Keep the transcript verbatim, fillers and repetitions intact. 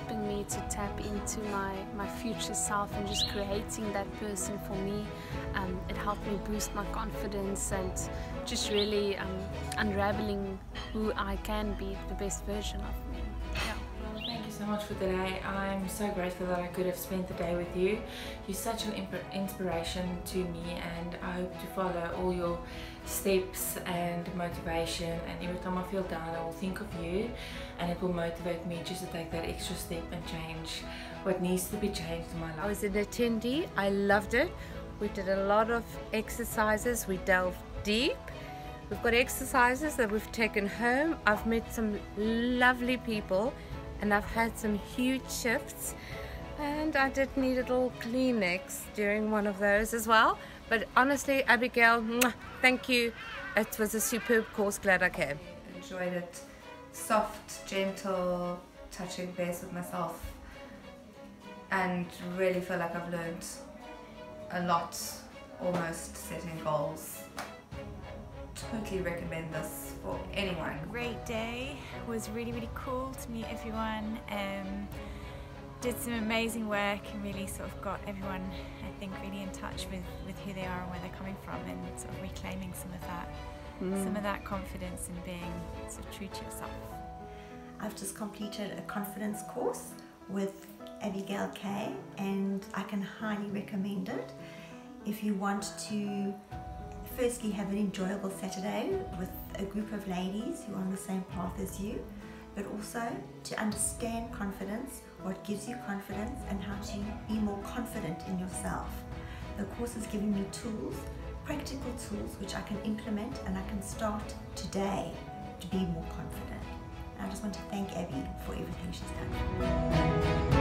helping me to tap into my, my future self and just creating that person for me. Um, it helped me boost my confidence and just really um, unraveling who I can be, the best version of me. Yeah. Well, thank you so much for today. I'm so grateful that I could have spent the day with you. You're such an inspiration to me, and I hope to follow all your steps and motivation, and every time I feel down I will think of you, and it will motivate me just to take that extra step and change what needs to be changed in my life. I was an attendee. I loved it. We did a lot of exercises. We delved deep. We've got exercises that we've taken home. I've met some lovely people and I've had some huge shifts, and I did need a little Kleenex during one of those as well. But honestly, Abigail, thank you. It was a superb course. Glad I came. Enjoyed it. Soft, gentle, touching base with myself, and really feel like I've learned a lot, almost setting goals. Totally recommend this for anyone. Great day. It was really really cool to meet everyone. Um, did some amazing work and really sort of got everyone, I think, really in touch with, with who they are and where they're coming from, and sort of reclaiming some of that mm. some of that confidence and being sort of true to yourself. I've just completed a confidence course with Abigail Kay, and I can highly recommend it. If you want to firstly have an enjoyable Saturday with a group of ladies who are on the same path as you, but also to understand confidence, what gives you confidence, and how to be more confident in yourself. The course has given me tools, practical tools, which I can implement, and I can start today to be more confident. And I just want to thank Abby for everything she's done.